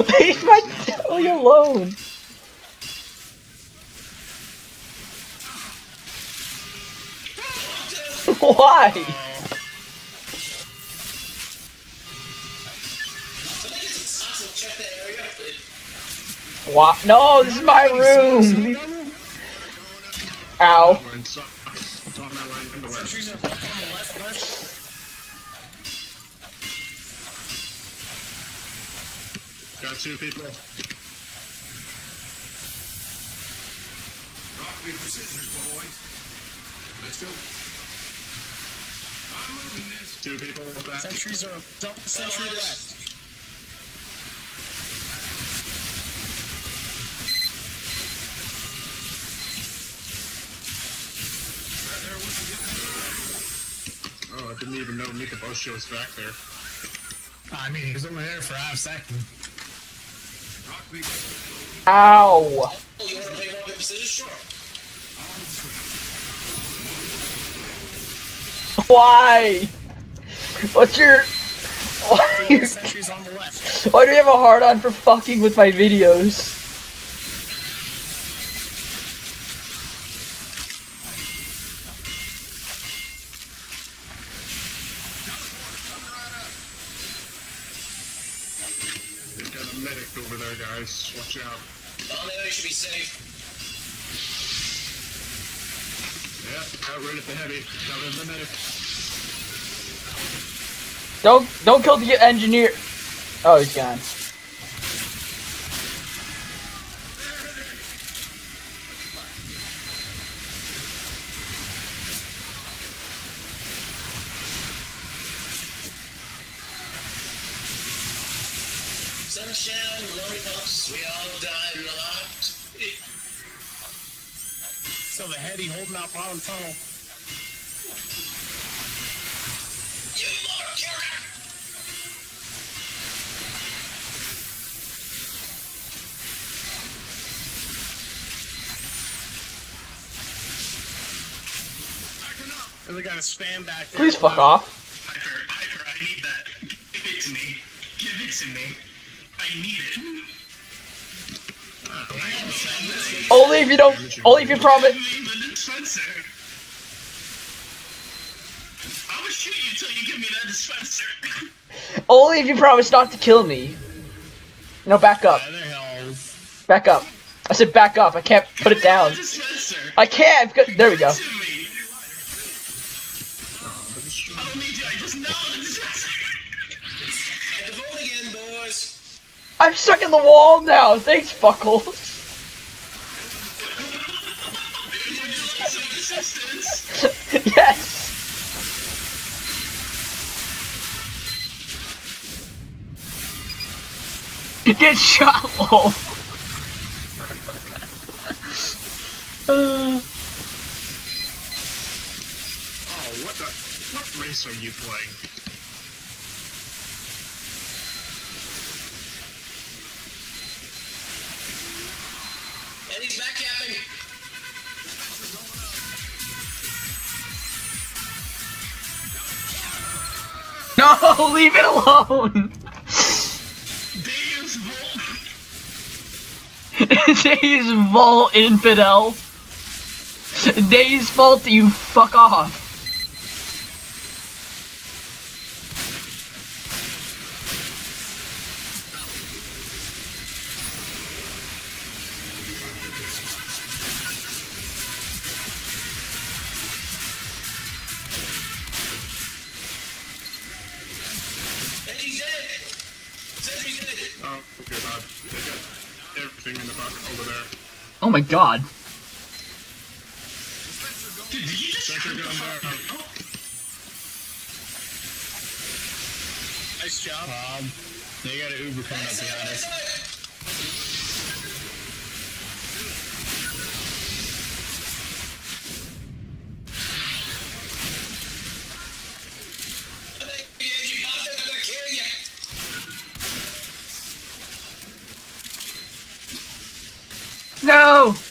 Leave my Zoe alone. Why? What? No, this is my room. Ow. Got two people. Rock me for scissors, boys. Let's go. I'm moving this. Two people back. Sentries are double sentry left. Oh, I didn't even know Mikaboshi was back there. I mean, he was only there for half a second. Ow! You want to play rock, paper, scissors? Sure. Why? What's your... Why do you have a hard on for fucking with my videos? They've got a medic over there, guys. Watch out. Oh, no, you should be safe. Yeah, got rid of the heavy. Got rid of the medic. Don't kill the engineer. Oh, he's gone. Sunshine, lollipops, we all die in the light. So the heady holding out bottom tunnel. You more killer! And they got a spam back there. Please fuck off. Hyper, I need that. Give it to me. Give it to me. I need it. Only if you don't. Only if you promise. The dispenser. I will shoot you till you give me that dispenser. Only if you promise not to kill me. No, back up. Back up. I said back up. I can't put it down. I can't. Because, there we go. I'm stuck in the wall now. Thanks, fuckle. Yes. Get shot, lol. Oh, what race are you playing? And he's back at me. No, leave it alone. Days Volt infidel. Days fault you fuck off. And he's dead. Sentry's dead. Oh, okay, bad. They got everything in the back over there. Oh my god. Did you just gun there? Nice job. They got an Uber coming up behind us. No!